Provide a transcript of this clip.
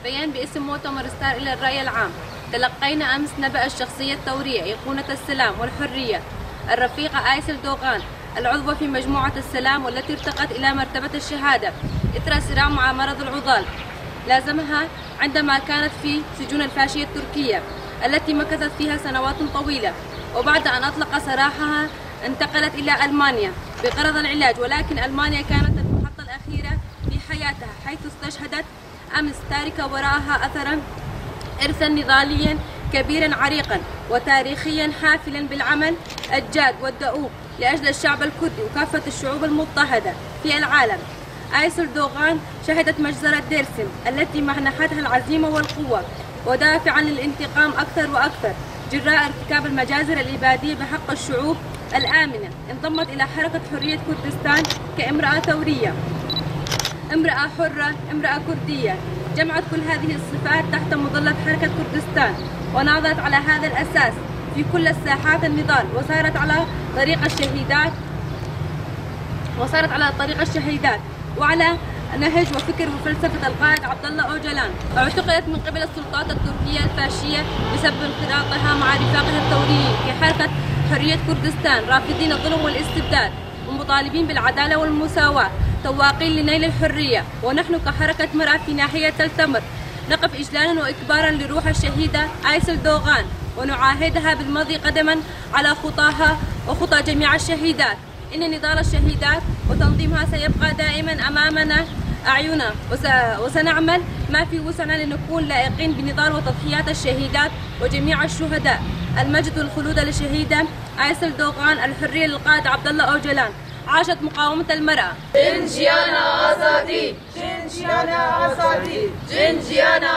بيان باسم مؤتمر ستار إلى الرأي العام. تلقينا أمس نبأ الشخصية الثورية أيقونة السلام والحرية الرفيقة آيسل دوغان العضوة في مجموعة السلام والتي ارتقت إلى مرتبة الشهادة إثر صراع مع مرض العضال لازمها عندما كانت في سجون الفاشية التركية التي مكثت فيها سنوات طويلة، وبعد أن أطلق سراحها انتقلت إلى ألمانيا بغرض العلاج، ولكن ألمانيا كانت المحطة الأخيرة في حياتها حيث استشهدت أمس تاركة وراءها أثرا إرثا نضاليا كبيرا عريقا وتاريخيا حافلا بالعمل الجاد والدؤوب لأجل الشعب الكردي وكافة الشعوب المضطهدة في العالم. آيسل دوغان شهدت مجزرة ديرسم التي منحتها العزيمة والقوة ودافعا للانتقام أكثر وأكثر جراء ارتكاب المجازر الإبادية بحق الشعوب الآمنة. انضمت إلى حركة حرية كردستان كامرأة ثورية، امرأة حرة، امرأة كردية، جمعت كل هذه الصفات تحت مظلة حركة كردستان وناضلت على هذا الأساس في كل الساحات النضال وسارت على طريق الشهيدات وعلى نهج وفكر وفلسفة القائد عبد الله أوجلان. اعتقلت من قبل السلطات التركية الفاشية بسبب انخراطها مع رفاقها الثوريين في حركة حرية كردستان رافضين الظلم والاستبداد ومطالبين بالعدالة والمساواة تواقين لنيل الحرية. ونحن كحركة مرأة في ناحية تلتمر نقف إجلالا وإكبارا لروح الشهيدة آيسل دوغان ونعاهدها بالمضي قدما على خطاها وخطى جميع الشهيدات. إن نضال الشهيدات وتنظيمها سيبقى دائما أمامنا أعيننا وسنعمل ما في وسعنا لنكون لائقين بنضال وتضحيات الشهيدات وجميع الشهداء. المجد والخلود للشهيدة آيسل دوغان، الحرية للقائد عبد الله أوجلان. عاشت مقاومة المرأة. جنجيانا آزادي، جنجيانا آزادي، جنجيانا